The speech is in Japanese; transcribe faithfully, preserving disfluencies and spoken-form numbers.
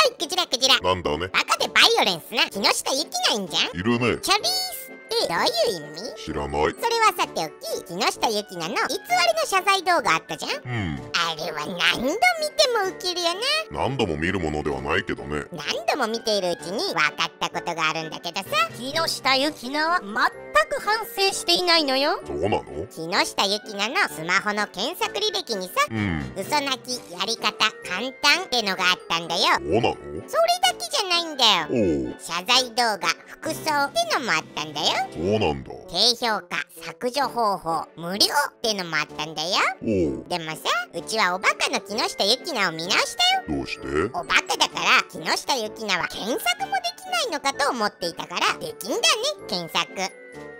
いクジラクジラ。 なんだね。 バカでバイオレンスな木下ゆきないんじゃん。 いるね。 チャビースってどういう意味？ 知らない。 それはさておき、木下ゆきなの偽りの謝罪動画あったじゃん。 うん。 あれは何度見てもウケるよな。 何度も見るものではないけどね。 何度も見ているうちに分かったことがあるんだけどさ、 木下ゆきなは全く反省していないのよ。 そうなの？ 木下ゆきなのスマホの検索履歴にさ、 うん。 嘘泣きやり方簡単ってのがあったんだよ。 そうなの？ それだけじゃないんだよ。 おう。 謝罪動画、服装ってのもあったんだよ。 そうなんだ。 低評価、削除方法、無料ってのもあったんだよ。 おう。 でもさ、うちはおバカの木下ゆきなを見直したよ。 どうして？ おバカだから木下ゆきなは検索もできないのかと思っていたから、できんだね、検索。